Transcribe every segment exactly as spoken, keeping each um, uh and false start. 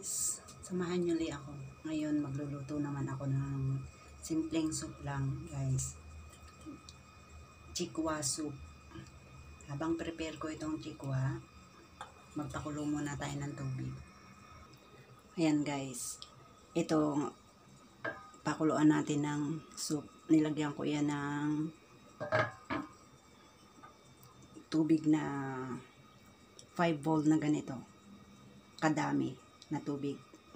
guys, samahan nyo li ako. Ngayon magluluto naman ako ng simpleng soup lang guys. Chikwa soup. Habang prepare ko itong chikwa, magpakulo muna tayo ng tubig. Ayan guys, ito pakuluan natin ng soup. Nilagyan ko yan ng tubig na five bowl na ganito kadami na tubig.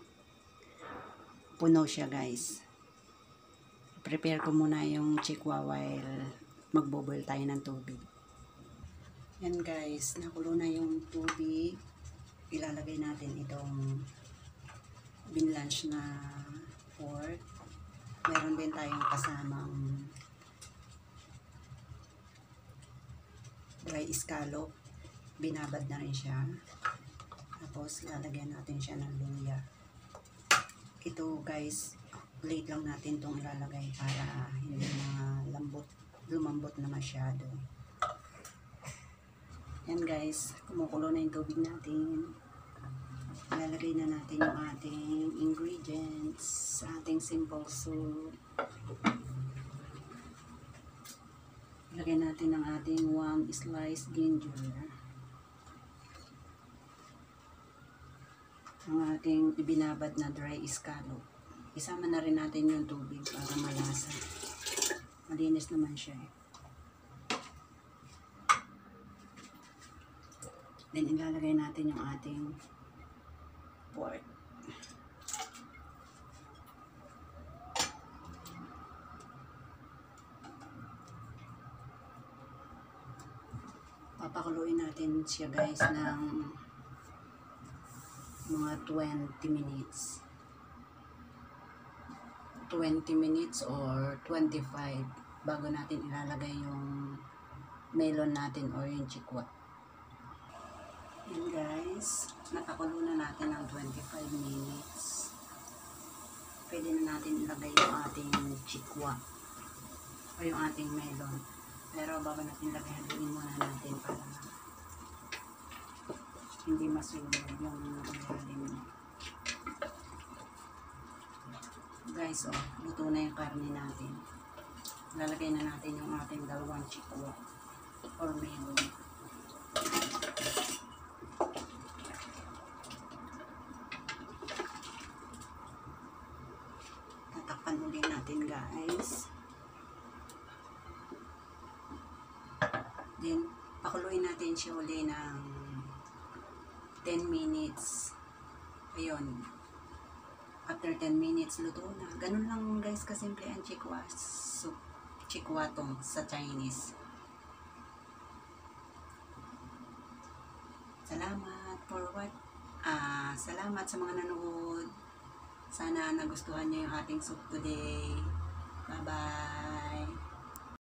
Puno siya guys. Prepare ko muna yung chikwa while magboboil tayo ng tubig. Yan guys, nakulo na yung tubig. Ilalagay natin itong binlanch na pork. Meron din tayong kasamang dry scallop. Binabad na rin siya. Tapos lalagyan natin siya ng luya. Ito guys, late lang natin itong ilalagay para hindi na lambot, lumambot na masyado. Yan guys, kumukulo na yung tubig natin. Ilalagay na natin yung ating ingredients sa ating simple soup. Ilagay natin ang ating one sliced ginger. Ang ating ibinabad na dry scallop. Isama na rin natin yung tubig para malasa. Malinis naman siya eh. Then ilalagay natin yung ating pork. Papakuluin natin siya guys ng mga twenty minutes. twenty minutes or twenty-five bago natin ilalagay yung melon natin or yung chikwa. Yan guys, napakulo na natin ng twenty-five minutes. Pwede na natin ilagay yung ating chikwa o yung ating melon. Pero bago natin ilagay, haluin muna natin para hindi masunog yung ilalim niya. Guys, oh, luto na yung karne natin. Lalagay na natin yung ating dalawang chikwa or melon. Tatakpan ulit natin guys. Then, pakuluin natin siya ulit ng ten minutes. Ayun. After ten minutes, luto na. Ganun lang guys kasimple ang chikwa soup. Chikwa tong sa Chinese. Salamat for what? Ah, salamat sa mga nanood. Sana nagustuhan niyo yung ating soup today. Bye-bye.